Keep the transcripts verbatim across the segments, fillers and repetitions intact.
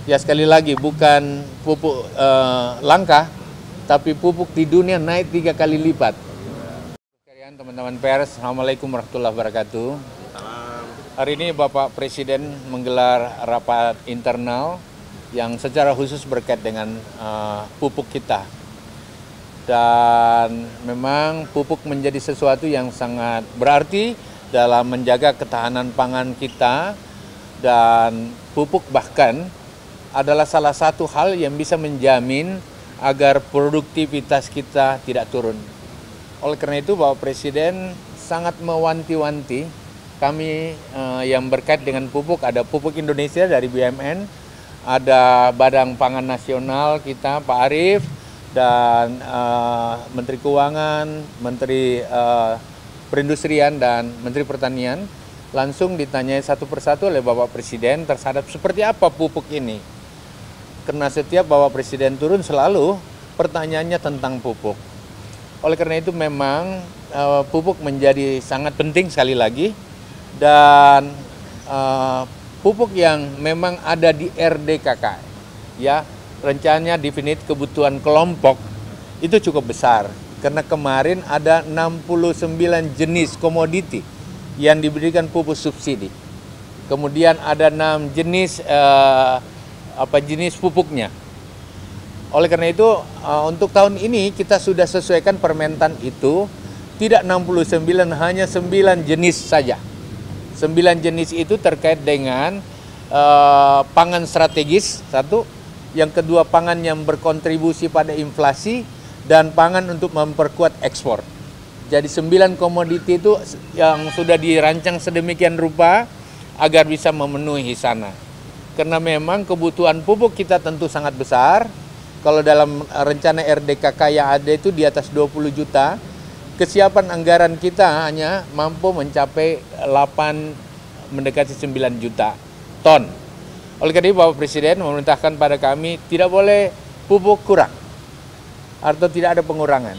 ya sekali lagi bukan pupuk uh, langka, tapi pupuk di dunia naik tiga kali lipat. Teman-teman pers, Assalamualaikum warahmatullahi wabarakatuh. Salam. Hari ini Bapak Presiden menggelar rapat internal yang secara khusus berkait dengan uh, pupuk kita. Dan memang pupuk menjadi sesuatu yang sangat berarti dalam menjaga ketahanan pangan kita, dan pupuk bahkan adalah salah satu hal yang bisa menjamin agar produktivitas kita tidak turun. Oleh karena itu Bapak Presiden sangat mewanti-wanti kami eh, yang berkait dengan pupuk. Ada Pupuk Indonesia dari B U M N, ada Badan Pangan Nasional kita Pak Arief, dan eh, Menteri Keuangan, Menteri eh, Perindustrian, dan Menteri Pertanian. Langsung ditanyai satu persatu oleh Bapak Presiden terhadap seperti apa pupuk ini. Karena setiap Bapak Presiden turun selalu pertanyaannya tentang pupuk. Oleh karena itu memang uh, pupuk menjadi sangat penting sekali lagi, dan uh, pupuk yang memang ada di R D K K, ya rencananya definite kebutuhan kelompok itu cukup besar, karena kemarin ada enam puluh sembilan jenis komoditi yang diberikan pupuk subsidi. Kemudian ada enam jenis uh, apa jenis pupuknya. Oleh karena itu uh, untuk tahun ini kita sudah sesuaikan permentan itu tidak enam puluh sembilan, hanya sembilan jenis saja. sembilan jenis itu terkait dengan uh, pangan strategis satu, yang kedua pangan yang berkontribusi pada inflasi, dan pangan untuk memperkuat ekspor. Jadi sembilan komoditi itu yang sudah dirancang sedemikian rupa agar bisa memenuhi sana. Karena memang kebutuhan pupuk kita tentu sangat besar. Kalau dalam rencana R D K K yang ada itu di atas dua puluh juta, kesiapan anggaran kita hanya mampu mencapai delapan mendekati sembilan juta ton. Oleh karena itu Bapak Presiden memerintahkan pada kami tidak boleh pupuk kurang atau tidak ada pengurangan.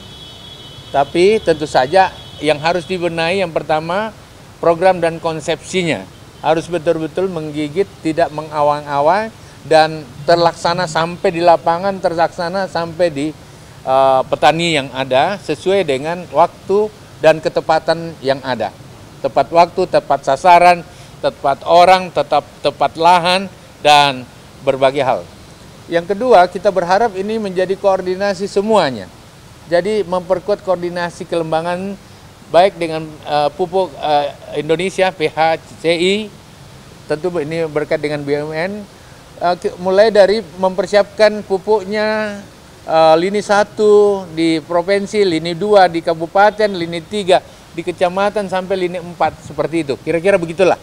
Tapi tentu saja yang harus dibenahi yang pertama program dan konsepsinya harus betul-betul menggigit, tidak mengawang-awang, dan terlaksana sampai di lapangan, terlaksana sampai di uh, petani yang ada sesuai dengan waktu dan ketepatan yang ada. Tepat waktu, tepat sasaran, tepat orang, tetap tepat lahan, dan berbagai hal. Yang kedua, kita berharap ini menjadi koordinasi semuanya. Jadi memperkuat koordinasi kelembagaan baik dengan uh, pupuk uh, Indonesia, P H C I, tentu ini berkait dengan B U M N, uh, mulai dari mempersiapkan pupuknya uh, lini satu di provinsi, lini dua di kabupaten, lini tiga di kecamatan, sampai lini empat, seperti itu. Kira-kira begitulah.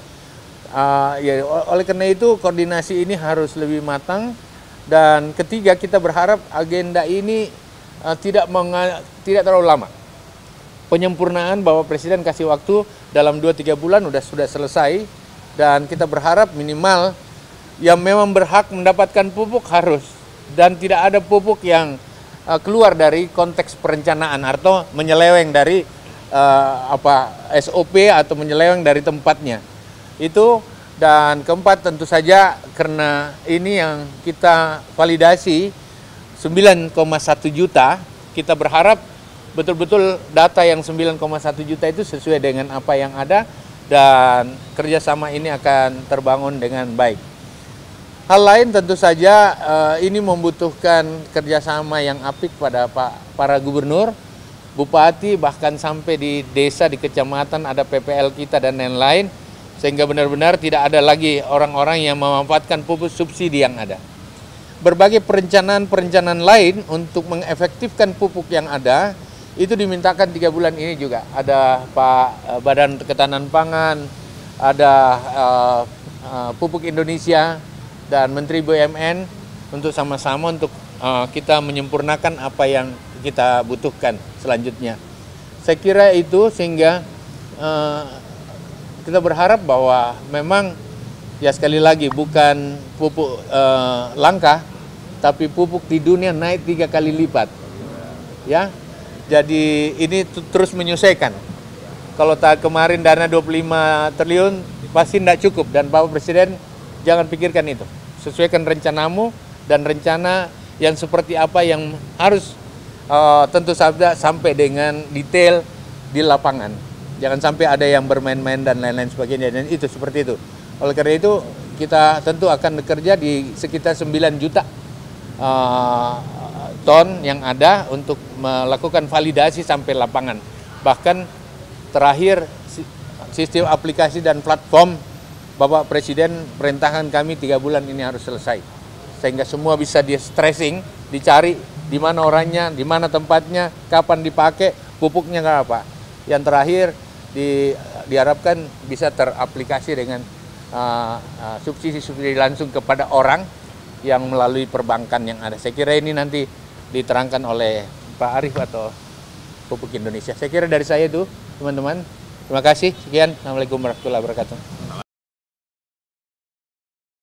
Uh, ya, oleh karena itu koordinasi ini harus lebih matang. Dan ketiga, kita berharap agenda ini uh, tidak menga tidak terlalu lama. Penyempurnaan Bapak Presiden kasih waktu dalam dua tiga bulan sudah sudah selesai, dan kita berharap minimal yang memang berhak mendapatkan pupuk harus, dan tidak ada pupuk yang uh, keluar dari konteks perencanaan atau menyeleweng dari uh, apa S O P atau menyeleweng dari tempatnya. Itu. Dan keempat, tentu saja karena ini yang kita validasi sembilan koma satu juta, kita berharap betul-betul data yang sembilan koma satu juta itu sesuai dengan apa yang ada, dan kerjasama ini akan terbangun dengan baik. Hal lain tentu saja uh, ini membutuhkan kerjasama yang apik pada Pak para gubernur, bupati, bahkan sampai di desa, di kecamatan ada P P L kita dan lain-lain, sehingga benar-benar tidak ada lagi orang-orang yang memanfaatkan pupuk subsidi yang ada. Berbagai perencanaan-perencanaan lain untuk mengefektifkan pupuk yang ada, itu dimintakan tiga bulan ini juga. Ada Pak Badan Ketahanan Pangan, ada uh, uh, Pupuk Indonesia, dan Menteri B U M N untuk sama-sama untuk uh, kita menyempurnakan apa yang kita butuhkan selanjutnya. Saya kira itu, sehingga uh, kita berharap bahwa memang ya sekali lagi bukan pupuk uh, langka, tapi pupuk di dunia naik tiga kali lipat. Ya, jadi ini terus menyesuaikan. Kalau tak kemarin dana dua puluh lima triliun pasti tidak cukup, dan Bapak Presiden jangan pikirkan itu. sesuaikan rencanamu dan rencana yang seperti apa yang harus uh, tentu saja sampai dengan detail di lapangan. Jangan sampai ada yang bermain-main dan lain-lain sebagainya, dan itu seperti itu. Oleh karena itu kita tentu akan bekerja di sekitar sembilan juta uh, ton yang ada untuk melakukan validasi sampai lapangan. Bahkan terakhir sistem aplikasi dan platform Bapak Presiden perintahkan kami tiga bulan ini harus selesai, sehingga semua bisa di stressing, dicari di mana orangnya, di mana tempatnya, kapan dipakai, pupuknya nggak apa. Yang terakhir di, diharapkan bisa teraplikasi dengan uh, uh, subsidi-subsidi langsung kepada orang yang melalui perbankan yang ada. Saya kira ini nanti diterangkan oleh Pak Arief atau Pupuk Indonesia. Saya kira dari saya itu, teman-teman. Terima kasih. Sekian. Assalamualaikum warahmatullahi wabarakatuh.